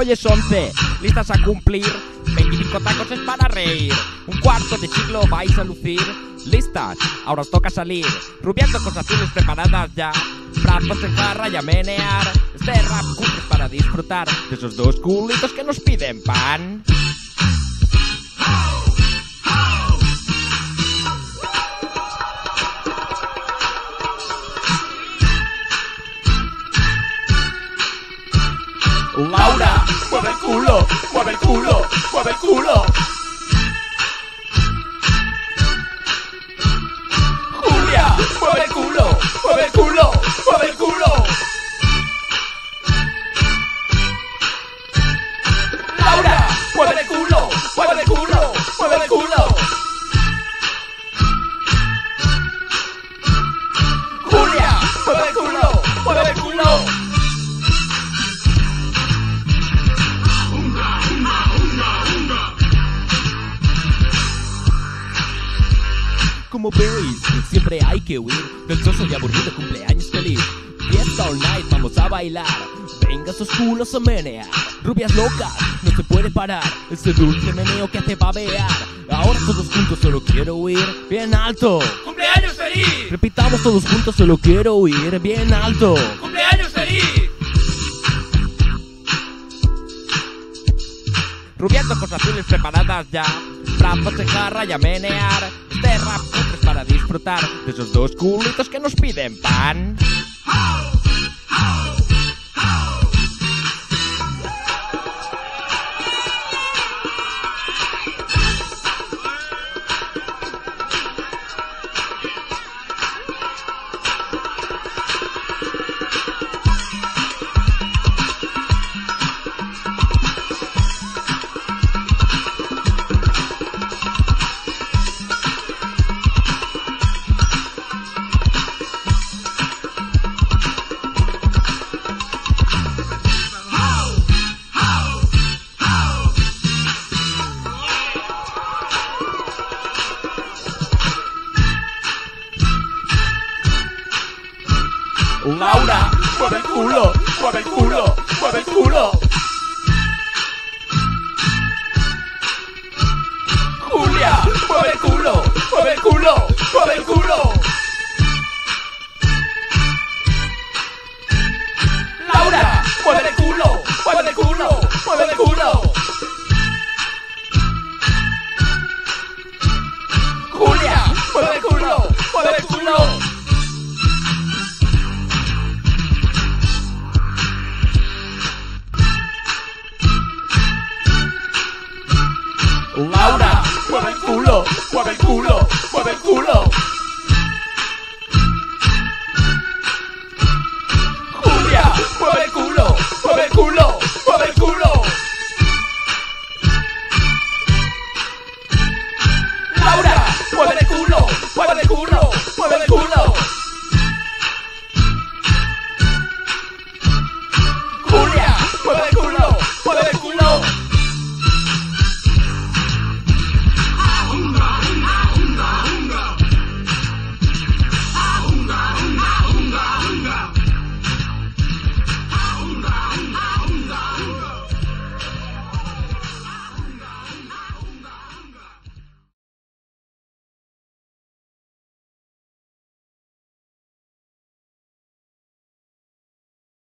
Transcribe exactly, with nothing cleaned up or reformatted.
hoy es once, listas a cumplir. Veinticinco tacos es para reír. Un cuarto de siglo vais a lucir. Listas, ahora os toca salir. Rubiando con azules preparadas ya. Brazos en jarra y a menear. Este rap cutre es para disfrutar de esos dos culitos que nos piden pan. Laura, mueve el culo, mueve el culo, mueve el culo. Julia, mueve el culo, mueve el culo, mueve el culo. Laura, mueve el culo, mueve el culo, mueve el culo. Julia, mueve el culo, mueve el culo. Como veis, siempre hay que huir del soso y aburrido cumpleaños feliz. Fiesta all night, vamos a bailar. Venga esos culos a menear. Rubias locas, no se puede parar. Ese dulce meneo que hace babear. Ahora todos juntos solo quiero huir bien alto. ¡Cumpleaños feliz! Repitamos todos juntos solo quiero huir bien alto. ¡Cumpleaños feliz! Rubiando con azules preparadas ya. Brazos en jarra y a menear. Este rap cutre es para disfrutar de esos dos culitos que nos piden pan. Laura, mueve el culo, mueve el culo, mueve el culo. Julia, mueve el culo, mueve el culo, mueve el culo. Laura, mueve el culo, mueve el culo, mueve el culo. Julia, mueve el culo, mueve el culo. Laura, mueve el culo, mueve el culo, mueve el culo.